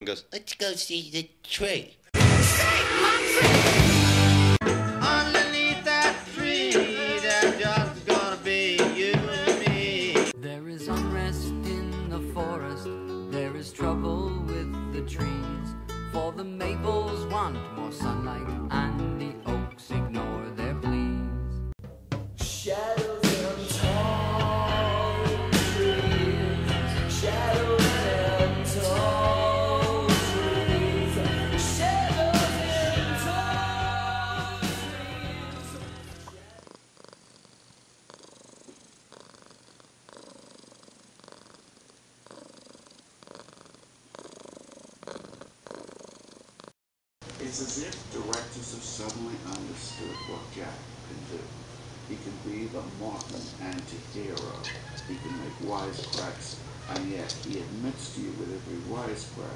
and goes, let's go see the tree. Underneath that tree, there's just gonna be you and me. There is unrest in the forest, there is trouble with the trees, for the maples want more sunlight and the oaks ignore their pleas. Shadows and tall trees, shadows and tall trees, shadows and tall trees. It's as if directors have suddenly understood what Jack can do. He can be the modern anti-hero. He can make wisecracks, and yet he admits to you with every wisecrack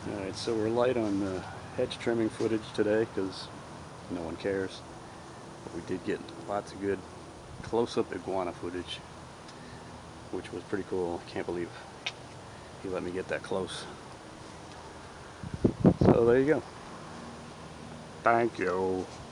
Alright, so we're light on hedge trimming footage today because no one cares. But we did get lots of good close-up iguana footage, which was pretty cool. I can't believe he let me get that close. So there you go. Thank you.